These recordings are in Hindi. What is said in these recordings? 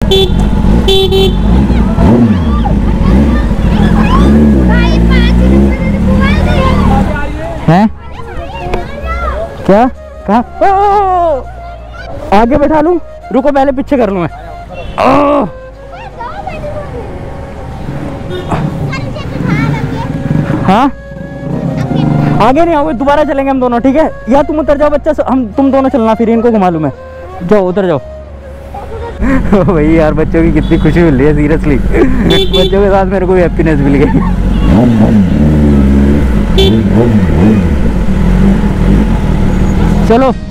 हैं क्या कहा? आगे बैठा लूं? रुको पहले पीछे कर लूं मैं। हाँ आगे नहीं आओगे, दोबारा चलेंगे हम दोनों, ठीक है? या तुम उतर जाओ बच्चा, तुम दोनों चलना, फिर इनको घुमा लूं मैं। जाओ उतर जाओ। भाई यार बच्चों की कितनी खुशी मिल रही है सीरियसली। बच्चों के साथ मेरे को हैप्पीनेस मिल गई। चलो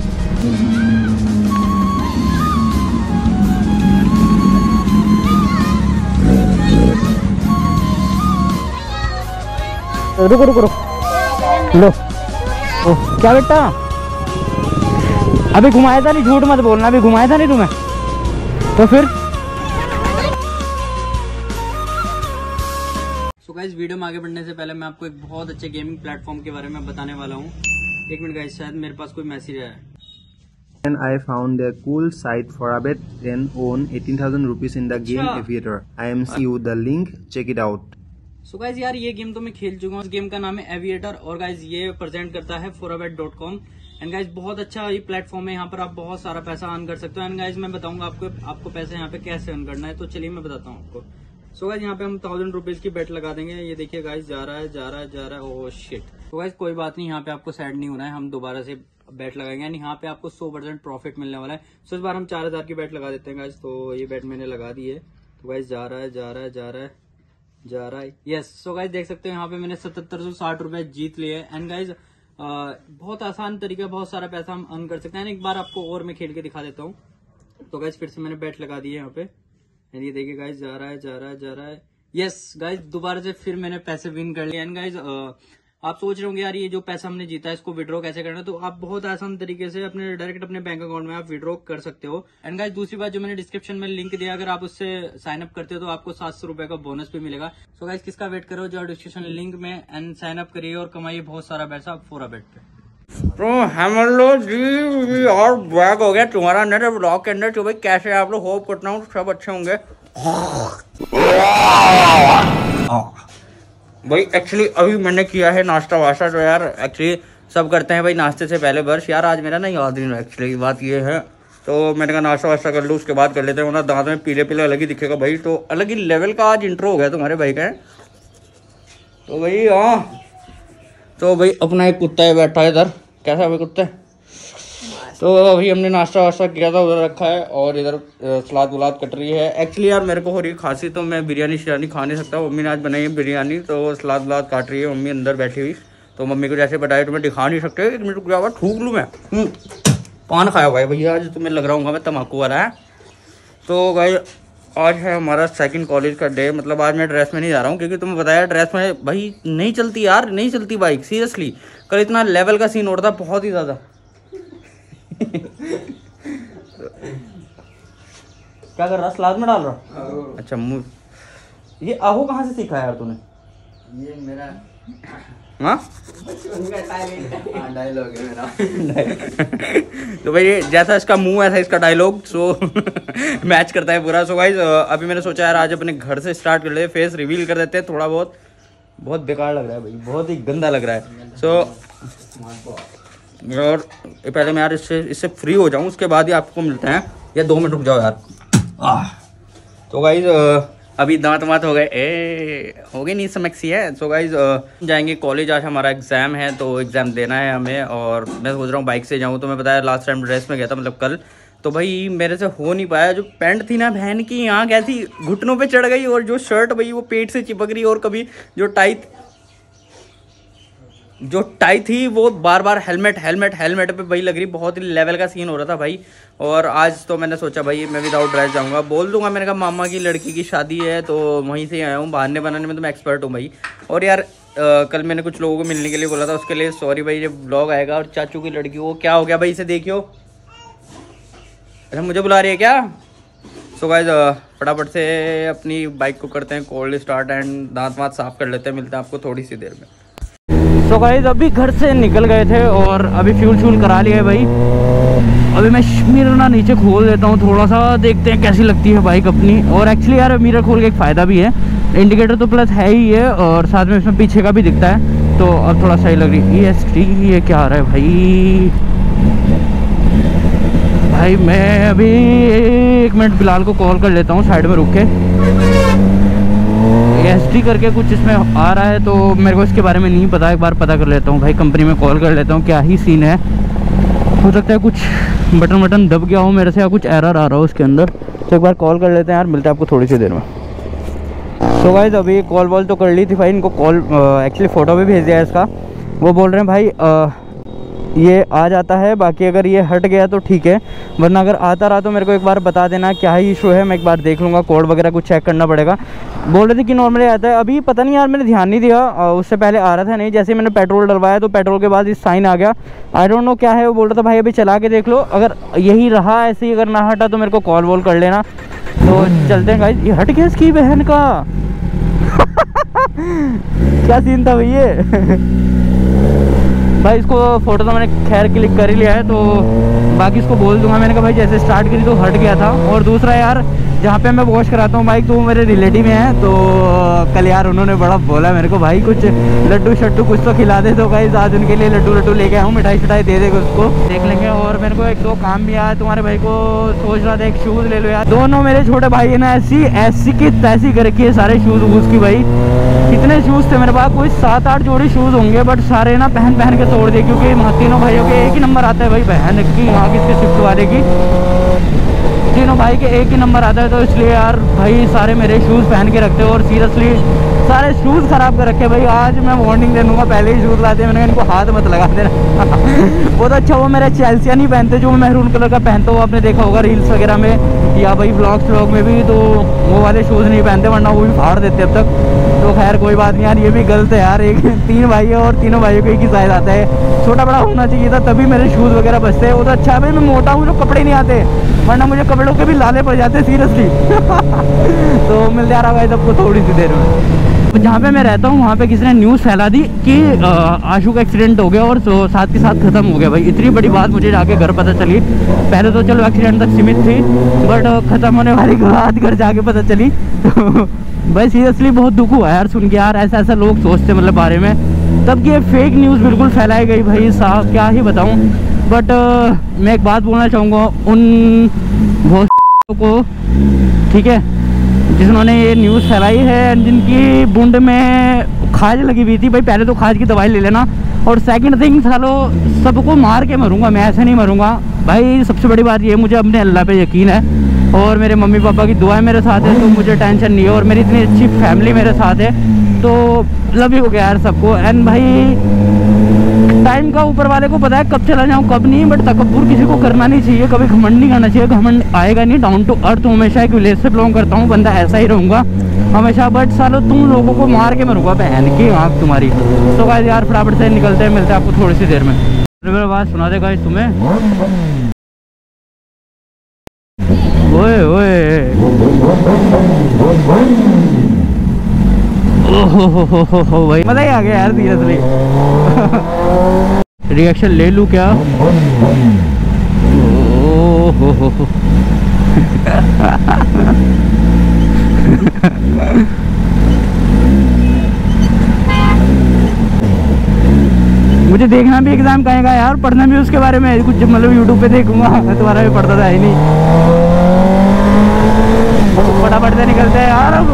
रुको रुको रुको, लो। ओ, क्या बेटा अभी घुमाया था नहीं, झूठ मत बोलना, अभी घुमाया था नहीं तुम्हें तो फिर। सो गाइस वीडियो में आगे बढ़ने से पहले मैं आपको एक बहुत अच्छे गेमिंग प्लेटफॉर्म के बारे में बताने वाला हूँ। एक मिनट गाइस, शायद मेरे पास कोई मैसेज आया है। And I found a cool site for a bet and own 18,000 rupees in the game Aviator. I am see you the link, check it out. So guys यार ये गेम तो मैं खेल चुका हूँ। इस गेम का नाम है एविएटर और गाइज ये प्रेजेंट करता है forabet.com। एंड गाइज बहुत अच्छा ये प्लेटफॉर्म है, यहाँ पर आप बहुत सारा पैसा अर्न कर सकते हो। एंड गाइज मैं बताऊंगा आपको पैसा यहाँ पे कैसे अर्न करना है, तो चलिए मैं बताता हूँ आपको। सो गाइज यहाँ पे हम 1000 रुपीज की बेट लगा देंगे। ये देखिए गाइज जा रहा है। Oh shit. तो गाइज कोई बात नहीं, यहाँ पे आपको सैड नहीं होना है, हम दोबारा से बेट लगाएंगे एंड यहाँ पे आपको 100% प्रॉफिट मिलने वाला है। सो इस बार हम 4000 की बेट लगा देते हैं गाइज। तो ये बेट मैंने लगा दी है। तो गाइज जा रहा है। यस। सो गाइज देख सकते हो यहाँ पे मैंने 7760 रुपए जीत लिए। एंड गाइज बहुत आसान तरीका, बहुत सारा पैसा हम अर्न कर सकते हैं। एक बार आपको और मैं खेल के दिखा देता हूँ। तो गाइज फिर से मैंने बेट लगा दी है यहाँ पे एंड ये देखिए गाइज जा रहा है। यस गाइज दोबारा से फिर मैंने पैसे विन कर लिए। एंड गाइज आप सोच रहे होंगे यार ये जो पैसा हमने जीता है इसको विड्रॉ कैसे करना है, तो आप बहुत आसान तरीके से अपने डायरेक्ट अपने बैंक अकाउंट में आप विड्रॉ कर सकते हो। एंड गाइस दूसरी बात, जो मैंने डिस्क्रिप्शन में लिंक दिया, अगर आप उससे साइन अप करते हो तो आपको 700 रुपए का बोनस भी मिलेगा। सो गाइस किसका वेट करो, जो डिस्क्रिप्शन लिंक में एंड साइन अप करिए और कमाइए बहुत सारा पैसा फोराबेट पे। तो हेलो जी और बैक हो गया तुम्हारा नए ब्लॉग के अंदर। तो भाई कैसे आप लोग, होप करता हूँ सब अच्छे होंगे। भाई एक्चुअली अभी मैंने किया है नाश्ता वाश्ता, तो यार एक्चुअली सब करते हैं भाई नाश्ते से पहले ब्रश। यार आज मेरा ना याद नहीं है एक्चुअली, बात ये है। तो मैंने कहा नाश्ता वाश्ता कर लूँ उसके बाद कर लेते हैं, वरना दांत में पीले पीले अलग ही दिखेगा भाई। तो अलग ही लेवल का आज इंट्रो हो गया तुम्हारे भाई का। तो भाई हाँ, तो भाई अपना एक कुत्ता है बैठा है इधर। कैसा भाई कुत्ता? तो अभी हमने नाश्ता वाश्ता किया था, उधर रखा है और इधर सलाद वलाद कट रही है। एक्चुअली यार मेरे को हो रही है खांसी, तो मैं बिरयानी शिरयानी खा नहीं सकता। मम्मी ने आज बनाई है बिरयानी, तो सलाद वलाद काट रही है मम्मी अंदर बैठी हुई। तो मम्मी को जैसे बताया तो मैं दिखा नहीं सकते, एक मिनट रुक जाओ ठूक लूँ मैं। पान खाया हुआ है भैया आज, तो मैं लग रहा हूँ मैं तम्बाकू वाला है। तो भाई आज है हमारा सेकंड कॉलेज का डे। मतलब आज मैं ड्रेस में नहीं जा रहा हूँ, क्योंकि तुम्हें बताया ड्रेस में भाई नहीं चलती यार, नहीं चलती बाइक सीरियसली। कल इतना लेवल का सीन हो रहा था बहुत ही ज़्यादा। क्या कर रहा, सलाद में डाल रहा? अच्छा मुँह ये आहो कहाँ से सीखा यार तूने? ये मेरा डायलॉग है मेरा। तो भाई जैसा इसका मुंह ऐसा इसका डायलॉग, सो मैच करता है पूरा। सो गाइस अभी मैंने सोचा यार आज अपने घर से स्टार्ट कर ले, फेस रिवील कर देते हैं थोड़ा बहुत। बहुत बेकार लग रहा है भाई, बहुत ही गंदा लग रहा है। सो और पहले मैं यार इससे फ्री हो जाऊं, उसके बाद ही आपको मिलते हैं। या 2 मिनट रुक जाओ यार। तो गाइज अभी दांत वात हो गए, हो गई नहीं समझी है। सो गाइज जाएंगे कॉलेज, आज हमारा एग्जाम है, तो एग्जाम देना है हमें। और मैं सोच रहा हूँ बाइक से जाऊँ। तो मैं बताया लास्ट टाइम ड्रेस में गया था, मतलब कल, तो भाई मेरे से हो नहीं पाया। जो पैंट थी ना बहन की, यहाँ क्या थी, घुटनों पे चढ़ गई, और जो शर्ट भाई वो पेट से चिपक रही, और कभी जो टाई थी वो बार बार हेलमेट पे भाई लग रही। बहुत ही लेवल का सीन हो रहा था भाई। और आज तो मैंने सोचा भाई मैं विदाउट ड्रेस जाऊंगा, बोल दूंगा। मैंने कहा मामा की लड़की की शादी है, तो वहीं से आया हूँ। बहाने बनाने में तो मैं एक्सपर्ट हूँ भाई। और यार कल मैंने कुछ लोगों को मिलने के लिए बोला था, उसके लिए सॉरी भाई। जब ब्लॉग आएगा और चाचू की लड़की, वो क्या हो गया भाई, इसे देखियो। अच्छा मुझे बुला रही है क्या? सो गाइस फटाफट से अपनी बाइक को करते हैं कोल्ड स्टार्ट एंड दांत वाँत साफ कर लेते हैं। मिलते हैं आपको थोड़ी सी देर में। सो तो गाइस अभी घर से निकल गए थे और अभी फ्यूल करा लिया है भाई। अभी मैं मिरर ना नीचे खोल देता हूँ, थोड़ा सा देखते हैं कैसी लगती है बाइक अपनी। और एक्चुअली यार मिरर खोल के एक फ़ायदा भी है, इंडिकेटर तो प्लस है ही है और साथ में इसमें पीछे का भी दिखता है, तो अब थोड़ा सही लग रही है। ES3 ये क्या आ रहा है भाई मैं अभी 1 मिनट बिलाल को कॉल कर लेता हूँ साइड में रुक के। ES3 करके कुछ इसमें आ रहा है, तो मेरे को इसके बारे में नहीं पता, एक बार पता कर लेता हूँ भाई, कंपनी में कॉल कर लेता हूँ क्या ही सीन है। हो सकता है कुछ बटन दब गया हो मेरे से या कुछ एरर आ रहा हो उसके अंदर, तो एक बार कॉल कर लेते हैं यार, मिलते हैं आपको थोड़ी सी देर में। तो गाइस अभी कॉल वॉल तो कर ली थी भाई, इनको कॉल एक्चुअली फ़ोटो भी भेज दिया है इसका। वो बोल रहे हैं भाई ये आ जाता है, बाकी अगर ये हट गया तो ठीक है, वरना अगर आता रहा तो मेरे को एक बार बता देना क्या ही इशू है, मैं एक बार देख लूँगा, कोड वगैरह कुछ चेक करना पड़ेगा। बोल रहे थे कि नॉर्मली आता है, अभी पता नहीं यार मैंने ध्यान नहीं दिया, उससे पहले आ रहा था नहीं, जैसे मैंने पेट्रोल डलवाया तो पेट्रोल के बाद इस साइन आ गया, आई डोंट नो क्या है। वो बोल रहा था भाई अभी चला के देख लो, अगर यही रहा ऐसे ही, अगर ना हटा तो मेरे को कॉल वॉल कर लेना। तो चलते हैं गाइस। ये हट गया इसकी बहन का क्या सीन था भैया भाई। इसको फ़ोटो तो मैंने खैर क्लिक कर ही लिया है, तो बाकी इसको बोल दूंगा। मैंने कहा भाई जैसे स्टार्ट करी तो हट गया था। और दूसरा यार जहाँ पे मैं वॉश कराता हूँ बाइक, तो वो मेरे रिलेटिव में है, तो कल यार उन्होंने बड़ा बोला मेरे को भाई कुछ लड्डू शड्डू कुछ तो खिला दे, तो गाइस आज उनके लिए लड्डू लेके आऊँ, मिठाई शिठाई दे देगा उसको, देख लेंगे। और मेरे को 1-2 काम भी आया तुम्हारे भाई को, सोच रहा था एक शूज़ ले लो यार। दोनों मेरे छोटे भाई है ना ऐसी की तैसी कर रखी है, सारे शूज़ वूज़ की भाई। कितने शूज़ थे मेरे पास, कोई 7-8 जोड़ी शूज़ होंगे, बट सारे ना पहन के तोड़ दिए, क्योंकि तीनों भाइयों के एक ही नंबर आता है भाई, बहन की यहाँ किसके शिफ्ट वाले की, तीनों भाई के एक ही नंबर आता है, तो इसलिए यार भाई सारे मेरे शूज़ पहन के रखते हो और सीरियसली सारे शूज़ ख़राब कर रखे भाई। आज मैं वार्निंग दे दूँगा, पहले ही शूज़ लाते हैं, मैंने इनको हाथ मत लगा देना बहुत अच्छा। वो मेरे चेल्सिया नहीं पहनते जो मैं मैरून कलर का पहनता हूँ, आपने देखा होगा रील्स वगैरह में या भाई व्लॉग में भी, तो वो वाले शूज़ नहीं पहनते, वरना वो भी फाड़ देते अब तक। तो खैर कोई बात नहीं यार, ये भी गलत है यार, 3 भाई है और तीनों भाइयों को एक ही साइज आता है, छोटा बड़ा होना चाहिए था तभी मेरे शूज़ वगैरह बचते हैं। वो तो अच्छा है भाई मैं मोटा हूँ, जो कपड़े नहीं आते, वरना मुझे कपड़ों के भी लाले पड़ जाते सीरियसली तो मिलते आ रहा है सबको थोड़ी सी देर में। जहाँ पे मैं रहता हूँ वहाँ पे किसी ने न्यूज़ फैला दी कि आशु का एक्सीडेंट हो गया और साथ के साथ ख़त्म हो गया भाई। इतनी बड़ी बात मुझे जाके घर पता चली, पहले तो चलो एक्सीडेंट तक सीमित थी, बट ख़त्म होने वाली बात घर जाके पता चली तो भाई सीरियसली बहुत दुख हुआ यार सुन के यार, ऐसा लोग सोचते मतलब बारे में, तब कि फेक न्यूज़ बिल्कुल फैलाई गई भाई साहब, क्या ही बताऊँ। बट मैं एक बात बोलना चाहूँगा उन बहुत को, ठीक है, जिन्होंने ये न्यूज़ फैलाई है, जिनकी बूंद में खाज लगी हुई थी भाई, पहले तो खाज की दवाई ले लेना, और सेकंड थिंग सालो सबको मार के मरूंगा मैं, ऐसे नहीं मरूंगा भाई। सबसे बड़ी बात ये, मुझे अपने अल्लाह पे यकीन है और मेरे मम्मी पापा की दुआएं मेरे साथ है, तो मुझे टेंशन नहीं है, और मेरी इतनी अच्छी फैमिली मेरे साथ है, तो लव यू यार सबको। एंड भाई टाइम का ऊपर वाले को पता है कब चला जाऊँ कब नहीं, बट तकब्बुर किसी को करना नहीं चाहिए, कभी घमंड नहीं करना चाहिए, घमंड आएगा नहीं। डाउन टू अर्थ हमेशा एक विलेज से बिलोंग करता हूँ, बंदा ऐसा ही रहूँगा हमेशा, बट सालों तुम लोगों को मार के मरूंगा बहन की आँख तुम्हारी। तो गाइस यार फटाफट से निकलते हैं, मिलते हैं आपको थोड़ी सी देर में। बात सुना दे गाइस तुम्हें, ओए ओए ओहो भाई मजा ही आ गया यार सीरियसली रिएक्शन ले लूं क्या? ओहो मुझे देखना भी एग्जाम कहेगा यार, पढ़ना भी उसके बारे में कुछ, मतलब यूट्यूब पे देखूंगा, तुम्हारा भी पढ़ता था ही नहीं। फटाफट से निकलते हैं यार अब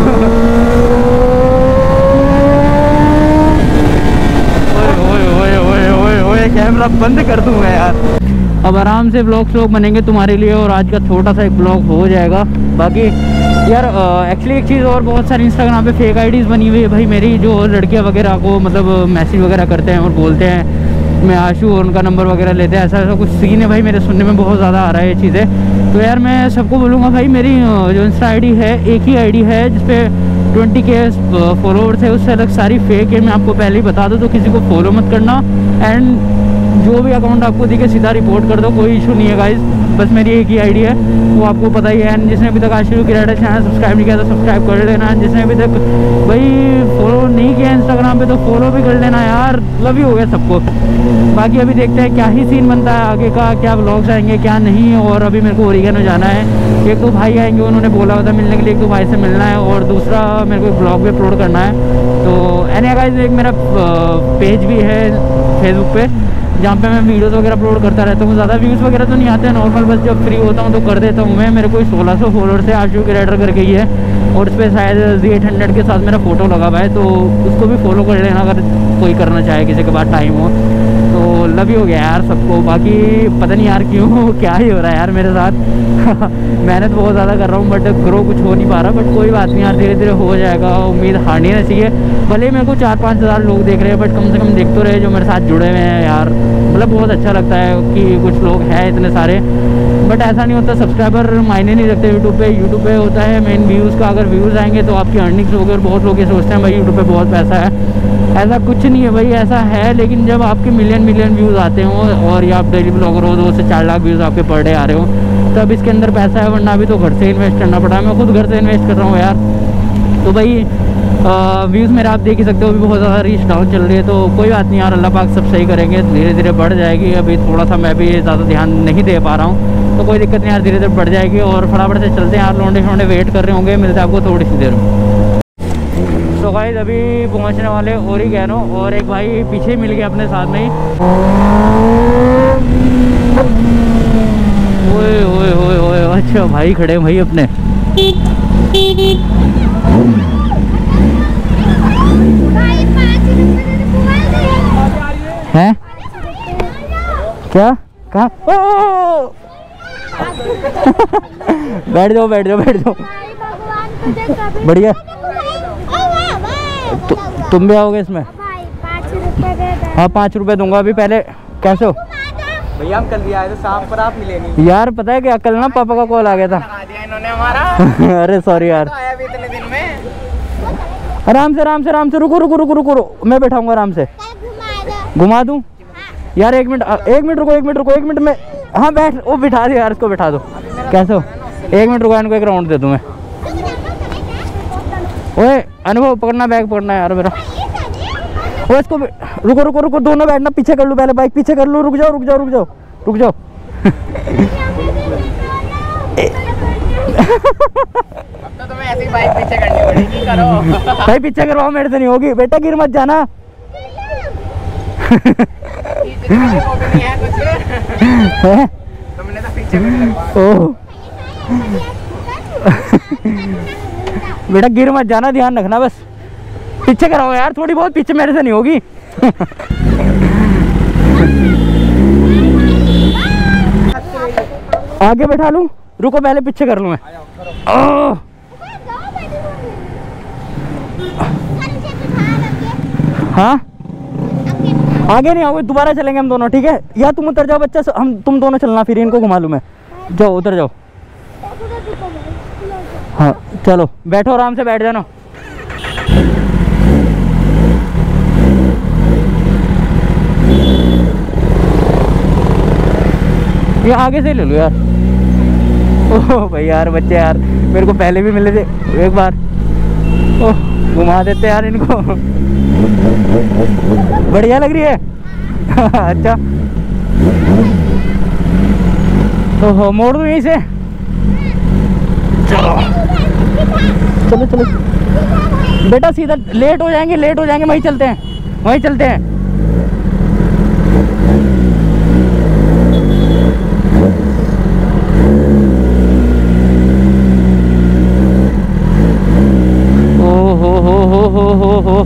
ओए कैमरा बंद कर दूंगा यार। अब आराम से ब्लॉग्स बनेंगे तुम्हारे लिए, और आज का छोटा सा एक ब्लॉग हो जाएगा। बाकी यार एक्चुअली एक चीज़ और, बहुत सारी इंस्टाग्राम पे फेक आईडीज़ बनी हुई है भाई मेरी, जो लड़कियां वगैरह को मतलब मैसेज वगैरह करते हैं और बोलते हैं मैं आशु, और उनका नंबर वगैरह लेते हैं, ऐसा कुछ सीन है भाई मेरे सुनने में बहुत ज़्यादा आ रहा है ये चीज़ें। तो यार मैं सबको बोलूँगा भाई, मेरी जो इंस्टा आईडी है एक ही आईडी है जिसपे 20K फॉलोअर्स है, उससे अलग सारी फेक है, मैं आपको पहले ही बता दूँ, तो किसी को फॉलो मत करना। एंड जो भी अकाउंट आपको दिखे सीधा रिपोर्ट कर दो, कोई इशू नहीं है गाइज। बस मेरी एक ही आईडी है, वो आपको पता ही है। जिसने अभी तक आशिक क्रिएटर चैनल सब्सक्राइब नहीं किया तो सब्सक्राइब कर लेना। जिसने अभी तक भाई फॉलो नहीं किया इंस्टाग्राम पे तो फॉलो भी कर लेना यार। लव यू हो गया सबको। बाकी अभी देखते हैं क्या ही सीन बनता है आगे का, क्या व्लॉग्स आएंगे क्या नहीं। और अभी मेरे को ओरिगेनो जाना है, एक दो भाई आएंगे, उन्होंने बोला होता मिलने के लिए, एक दो भाई से मिलना है, और दूसरा मेरे को ब्लॉग भी अपलोड करना है। तो एनी गाइस एक मेरा पेज भी है फेसबुक पे, जहाँ पे मैं वीडियोज़ वगैरह अपलोड करता रहता हूँ। ज़्यादा व्यूज़ वगैरह तो नहीं आते हैं, नॉर्मल बस जब फ्री होता हूँ तो कर देता हूँ मैं। मेरे को 1600 फॉलोअर्स है आशिक क्रिएटर करके ही है, और उस पर शायद Z800 के साथ मेरा फ़ोटो लगा हुआ है, तो उसको भी फॉलो कर लेना अगर कोई करना चाहे, किसी के पास टाइम हो तो। लव यू हो गया यार सबको। बाकी पता नहीं यार क्यों क्या ही हो रहा है यार मेरे साथ मेहनत बहुत ज़्यादा कर रहा हूँ बट ग्रो कुछ हो नहीं पा रहा, बट कोई बात नहीं यार, धीरे धीरे हो जाएगा। उम्मीद हारनी नहीं चाहिए। भले मेरे को 4-5 हज़ार लोग देख रहे हैं, बट कम से कम देख तो रहे जो मेरे साथ जुड़े हुए हैं यार। मतलब बहुत अच्छा लगता है कि कुछ लोग हैं इतने सारे, बट ऐसा नहीं होता। सब्सक्राइबर मायने नहीं रखते यूट्यूब पे होता है मेन व्यूज़ का। अगर व्यूज़ आएंगे तो आपकी अर्निंग्स होगी, और बहुत लोग ये सोचते हैं भाई यूट्यूब पे बहुत पैसा है। ऐसा कुछ नहीं है भाई, ऐसा है लेकिन जब आपके मिलियन व्यूज़ आते हों और या आप डेली ब्लॉगर हो, 2 से 4 लाख व्यूज़ आपके पर डे आ रहे हो, तब इसके अंदर पैसा है। वरना अभी तो घर से इन्वेस्ट करना पड़ा है। मैं खुद घर से इन्वेस्ट कर रहा हूँ यार। तो भाई व्यूज़ मेरे आप देख ही सकते हो, अभी बहुत ज़्यादा रीच डाउन चल रही है। तो कोई बात नहीं यार, अल्लाह पाक सब सही करेंगे, धीरे धीरे बढ़ जाएगी। अभी थोड़ा सा मैं भी ज़्यादा ध्यान नहीं दे पा रहा हूँ, तो कोई दिक्कत नहीं यार, धीरे धीरे बढ़ जाएगी। और फटाफट से चलते हैं यार, लोंडे वेट कर रहे होंगे, मिलते हैं आपको थोड़ी सी देर में। तो गाइस अभी पहुंचने वाले ओरिगेनो, और एक भाई पीछे मिल गया अपने साथ में ही। ओए ओए ओए ओए, अच्छा भाई खड़े भाई अपने। हैं क्या कहाँ? बैठ जाओ बैठ जाओ बैठ जाओ। बढ़िया। तुम भी आओगे इसमें? हाँ 5 रुपए दूंगा अभी। पहले कैसे हो भैया? हम कल भी आए थे शाम पर, आप मिले नहीं यार। पता है क्या, कल ना पापा का कॉल आ गया था। इन्होंने हमारा अरे सॉरी यार। आया भी इतने दिन में। आराम से रुको, मैं बैठाऊंगा आराम से। घुमा दूं यार? 1 मिनट रुको में। हाँ बैठ, वो बिठा दो यार, इसको बिठा दो। कैसे हो? 1 मिनट रुको, इनको एक राउंड दे दूं मैं। ओए अनुभव पकड़ना, बैग पकड़ना यार मेरा। ओ इसको रुको, दोनों बैठना। पीछे कर लो पहले, बाइक पीछे कर लो। रुक जाओ अब तो तुम्हें ऐसी बाइक पीछे करनी पड़ेगी। करो भाई, पीछे करवाओ, मेरे से नहीं होगी बेटा, गिर मत जाना। नहीं है कुछ तुमने तो पीछे बेटा गिर मत जाना, ध्यान रखना बस। पीछे कराओ यार थोड़ी बहुत, पीछे मेरे से नहीं होगी। आगे बैठा लूं? रुको पहले पीछे कर लूं मैं। हाँ आगे नहीं आओगे, दोबारा चलेंगे हम दोनों, ठीक है? या तुम उतर जाओ बच्चा, तुम दोनों चलना, फिर इनको घुमा लूं मैं। जाओ उतर जाओ। हाँ चलो बैठो, आराम से बैठ जाना। ये आगे से ले लो यार। ओह भाई यार, बच्चे यार मेरे को पहले भी मिले थे एक बार। ओह घुमा देते यार इनको। बढ़िया लग रही है। अच्छा तो मोड़ दूँ यहीं से? चलो चलो चलो बेटा, सीधा लेट हो जाएंगे, वहीं चलते हैं। हो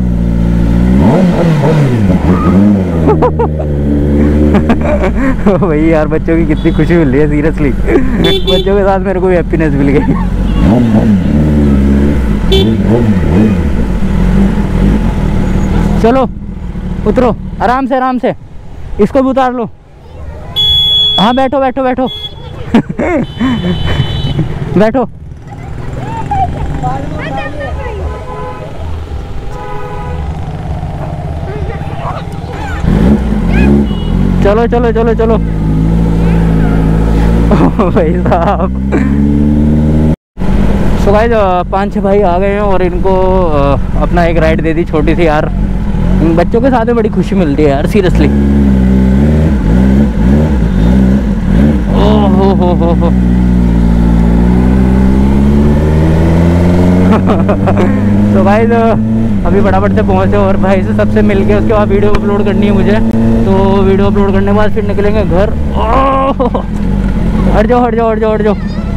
भाई यार, बच्चों की कितनी खुशी मिल रही है सीरियसली। बच्चों के साथ मेरे को भी हैप्पीनेस मिल गई। चलो उतरो, आराम से इसको भी उतार लो। हाँ बैठो बैठो चलो भाई साहब। तो गाइस 5-6 भाई आ गए हैं और इनको अपना एक राइड दे दी छोटी सी यार। इन बच्चों के साथ में बड़ी खुशी मिलती है यार, सीरियसली। ओह हो। तो गाइस अभी फटाफट से पहुँचे और भाई से सबसे मिल के उसके बाद वीडियो अपलोड करनी है मुझे। तो वीडियो अपलोड करने के बाद फिर निकलेंगे घर। हट जाओ।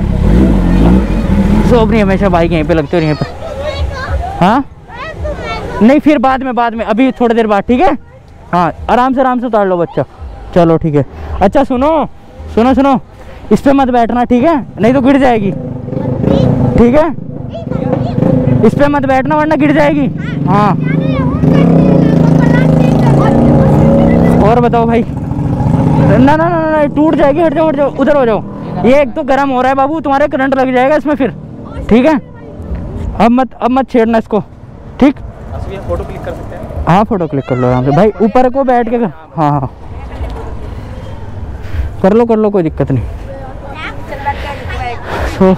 सो अपनी हमेशा बाइक यहीं पे लगती है, यहीं पे। हाँ नहीं, फिर बाद में अभी थोड़ी देर बाद, ठीक है। हाँ आराम से उतार लो बच्चा। चलो ठीक है। अच्छा सुनो, इस पे मत बैठना, ठीक है, नहीं तो गिर जाएगी। ठीक है, इस पे मत बैठना वरना गिर जाएगी। हाँ और बताओ भाई। ना टूट जाएगी। हट जाओ, उधर हो जाओ। ये एक तो गर्म हो रहा है बाबू, तुम्हारे करंट लग जाएगा इसमें फिर। ठीक है, अब मत छेड़ना इसको, ठीक। फोटो क्लिक कर सकते हैं? हाँ फोटो क्लिक कर लो आराम से भाई, ऊपर को बैठ के। हाँ कर लो, कोई दिक्कत नहीं। तो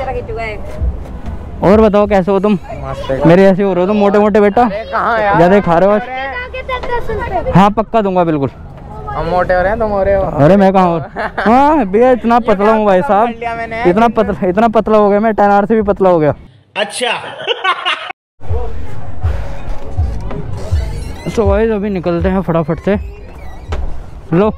और बताओ कैसे हो तुम? मेरे ऐसे हो रहे हो तुम, मोटे बेटा। ज्यादा खा रहे हो आज? हाँ पक्का दूंगा बिल्कुल। हम मोटे हो रहे हैं, तुम हो रहे हो। अरे मैं कहाँ हो? हाँ भैया इतना पतला हूँ भाई साहब, इतना पतला हो गया मैं, 10R से भी पतला हो गया। अच्छा। तो गाइस अभी निकलते हैं फटाफट से। लो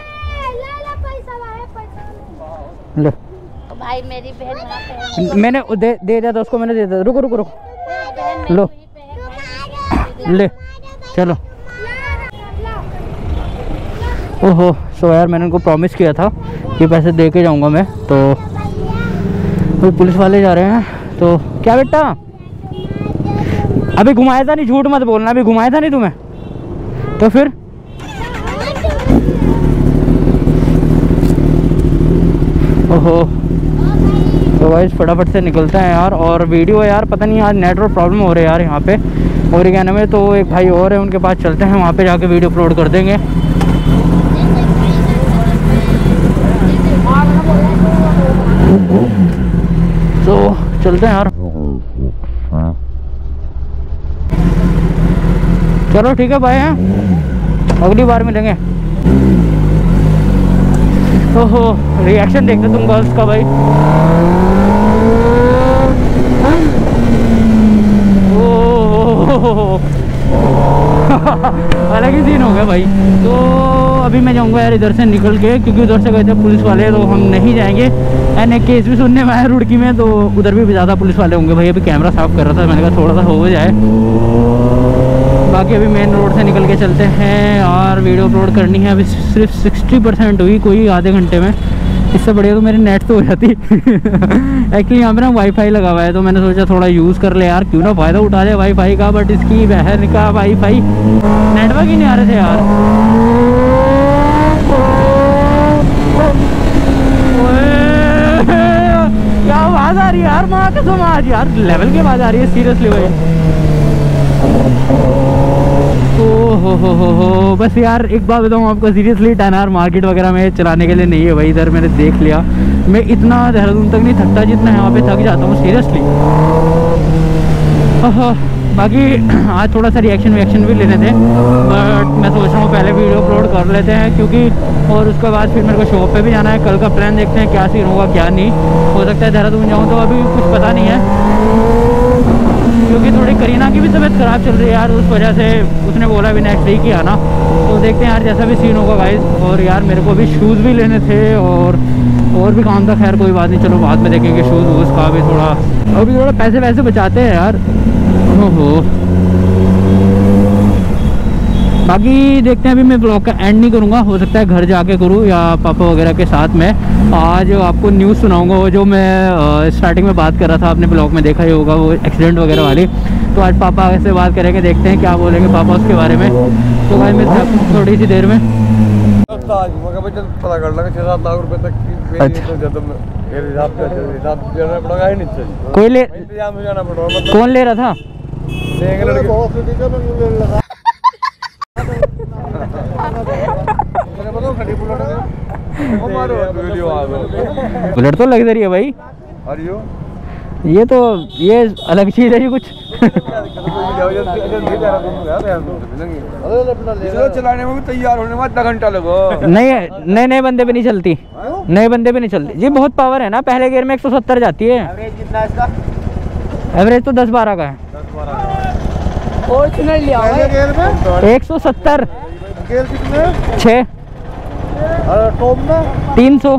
भाई मेरी बहन वहाँ पे मैंने दे दिया था उसको, मैंने दे दिया। रुको लो ले चलो। ओहो सो यार मैंने उनको प्रॉमिस किया था कि पैसे दे के जाऊँगा मैं, तो पुलिस वाले जा रहे हैं। तो क्या बेटा अभी घुमाया था नहीं, झूठ मत बोलना, अभी घुमाया था नहीं तुम्हें तो फिर? ओहो तो गाइस फटाफट से निकलते हैं यार। और वीडियो यार पता नहीं आज नेटवर्क प्रॉब्लम हो रही है यार यहाँ पे और क्या नाम है। तो एक भाई और है उनके पास चलते हैं, वहाँ पे जाके वीडियो अपलोड कर देंगे। तो चलते हैं यार, चलो ठीक है भाई, हैं अगली बार मिलेंगे। ओहो रिएक्शन देखते तुम गर्ल्स का भाई। अलग ही सीन हो गया भाई। तो अभी मैं जाऊंगा यार इधर से निकल के, क्योंकि उधर से गए थे पुलिस वाले, तो हम नहीं जाएंगे। एंड एक केस भी सुनने में आया रुड़की में, तो उधर भी ज़्यादा पुलिस वाले होंगे भाई। अभी कैमरा साफ कर रहा था, मैंने कहा थोड़ा सा हो जाए। बाकी अभी मेन रोड से निकल के चलते हैं और वीडियो अपलोड करनी है। अभी सिर्फ 60% हुई, कोई आधे घंटे में। इससे बढ़िया तो मेरी नेट तो हो जाती। एक्चुअली यहाँ पे ना वाईफाई लगा हुआ है, तो मैंने सोचा थोड़ा यूज़ कर ले यार, क्यों ना फ़ायदा उठा ले वाईफाई का। बट इसकी बहन का वाईफाई नेटवर्क ही नहीं आ रहे थे यार। क्या आवाज़ आ रही है यार, माँ कसम आज यार लेवल की आवाज़ आ रही है सीरियसली भाई। हो बस यार एक बात बताऊँ आपको सीरियसली, 10R मार्केट वगैरह में चलाने के लिए नहीं है भाई। इधर मैंने देख लिया, मैं इतना देहरादून तक नहीं थकता जितना यहाँ पे थक जाता हूँ सीरियसली। बाकी आज थोड़ा सा रिएक्शन भी लेने थे, बट मैं सोच रहा हूँ पहले वीडियो अपलोड कर लेते हैं, क्योंकि और उसके बाद फिर मेरे को शॉप पे भी जाना है। कल का प्लान देखते हैं क्या सीन होगा क्या नहीं। हो सकता है देहरादून जाऊँ, तो अभी कुछ पता नहीं है, क्योंकि थोड़ी करीना की भी तबीयत ख़राब चल रही है यार, उस वजह से उसने बोला भी नेक्स्ट वीक ही आना। तो देखते हैं यार जैसा भी सीन होगा गाइस। और यार मेरे को भी शूज़ भी लेने थे और भी काम था, खैर कोई बात नहीं, चलो बाद में देखेंगे शूज़ वूज़ का भी। अभी थोड़ा पैसे बचाते हैं यार। ओहो बाकी देखते हैं, अभी मैं ब्लॉग का एंड नहीं करूँगा, हो सकता है घर जाके करूँ या पापा वगैरह के साथ में। आज आपको न्यूज़ सुनाऊंगा, वो जो मैं स्टार्टिंग में बात कर रहा था, आपने ब्लॉग में देखा ही होगा, वो एक्सीडेंट वगैरह वाली। तो आज पापा से बात करेंगे, देखते हैं क्या बोलेंगे पापा उसके बारे में। तो भाई मैं थोड़ी सी देर में पता कर लगा 6-7 लाख रुपए तक की। कोई ले कौन ले रहा था? वीडियो आ बुलेट तो लग्जरी है भाई। और ये तो ये अलग चीज है ये कुछ। चलाने में भी तैयार होने में आधा घंटा लगो। नए नए बंदे पे नहीं चलती, नए बंदे पे नहीं चलती जी। बहुत पावर है ना, पहले गियर में 170 जाती है। एवरेज कितना है इसका? एवरेज तो 10-12 का है। 170। गेयर कितने? 6। और टॉप में 300।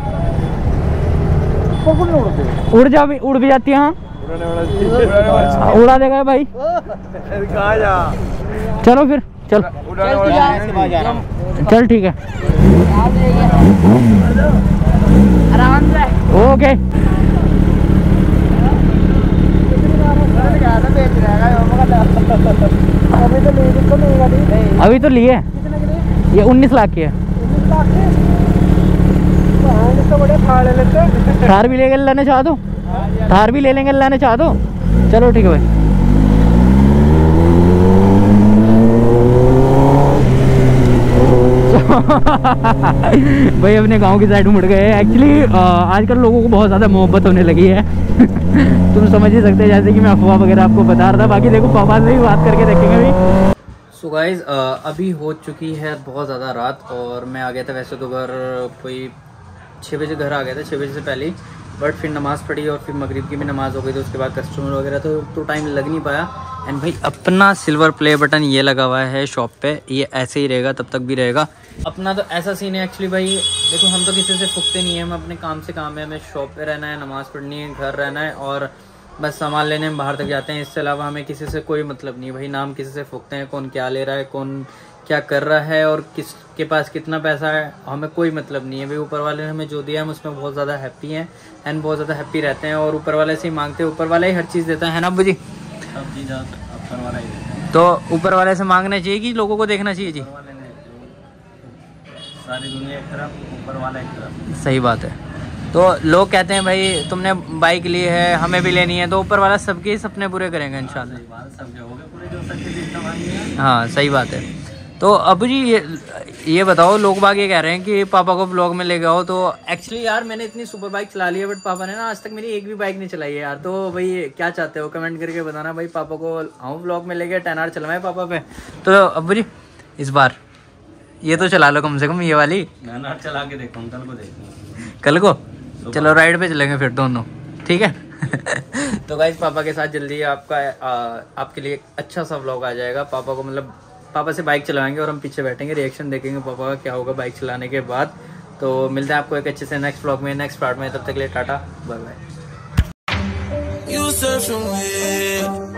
उड़ भी जाती है। हाँ उड़ा देगा भाई। चलो फिर चल चल ठीक है आराम से। ओके। अभी तो लिए ये 19 लाख की है। थार भी लेके लाने चाह दो, थार भी ले लेंगे लाने चाह दो। चलो ठीक है भाई। भाई अपने गांव की साइड मुड़ गए। एक्चुअली आजकल लोगों को बहुत ज़्यादा मोहब्बत होने लगी है। तुम समझ ही सकते हैं, जैसे कि मैं अफवाह वगैरह आपको बता रहा था। बाकी देखो पापा से भी बात करके देखेंगे भाई। सो गाइज अभी हो चुकी है बहुत ज़्यादा रात और मैं आ गया था वैसे तो घर कोई 6 बजे घर आ गया था, 6 बजे से पहले। बट फिर नमाज़ पढ़ी और फिर मगरिब की भी नमाज़ हो गई थी। उसके बाद कस्टमर वगैरह तो टाइम लग नहीं पाया। एंड भाई अपना सिल्वर प्ले बटन ये लगा हुआ है शॉप पे, ये ऐसे ही रहेगा, तब तक भी रहेगा। अपना तो ऐसा सीन है एक्चुअली भाई, देखो हम तो किसी से फुकते नहीं है, हम अपने काम से काम है, हमें शॉप पे रहना है, नमाज़ पढ़नी है, घर रहना है और बस सामान लेने हम बाहर तक जाते हैं। इससे अलावा हमें किसी से कोई मतलब नहीं भाई, ना हम किसी से फुकते हैं कौन क्या ले रहा है, कौन क्या कर रहा है और किसके पास कितना पैसा है, हमें कोई मतलब नहीं है भाई। ऊपर वाले ने हमें जो दिया हम उसमें बहुत ज़्यादा हैप्पी हैं एंड बहुत ज़्यादा हैप्पी रहते हैं और ऊपर वाले से ही मांगते हैं। ऊपर वाला ही हर चीज़ देता है ना अब्बू जी, सब चीज़ ऊपर वाला ही। तो ऊपर वाले से मांगना चाहिए कि लोगों को देखना चाहिए जी? सारी दुनिया एक तरफ, ऊपर वाला एक तरफ। सही बात है। तो लोग कहते हैं भाई तुमने बाइक ली है हमें भी लेनी है, तो ऊपर वाला सबके सपने पूरे करेंगे इंशाल्लाह। हाँ सही बात है। तो अबू जी ये बताओ, लोग बाग ये कह रहे हैं कि पापा को ब्लॉग में ले गए हो। तो एक्चुअली यार मैंने इतनी सुपर बाइक चला ली है बट पापा ने ना आज तक मेरी एक भी बाइक नहीं चलाई है यार। तो भाई क्या चाहते हो कमेंट करके बताना भाई। पापा को आऊँ ब्लॉग में ले गए, 10R चलवाएं पापा पे। तो अबू जी इस बार ये तो चला लो कम से कम, ये वाली 10R चला के देखो, कल को देखो, कल को चलो राइड पे चलेंगे फिर दोनों, ठीक है। तो गाइस पापा के साथ जल्दी आपके लिए एक अच्छा सा व्लॉग आ जाएगा। पापा को मतलब पापा से बाइक चलाएंगे और हम पीछे बैठेंगे, रिएक्शन देखेंगे पापा का क्या होगा बाइक चलाने के बाद। तो मिलते हैं आपको एक अच्छे से नेक्स्ट व्लॉग में, नेक्स्ट पार्ट में। तब तक के लिए टाटा बाय बाय।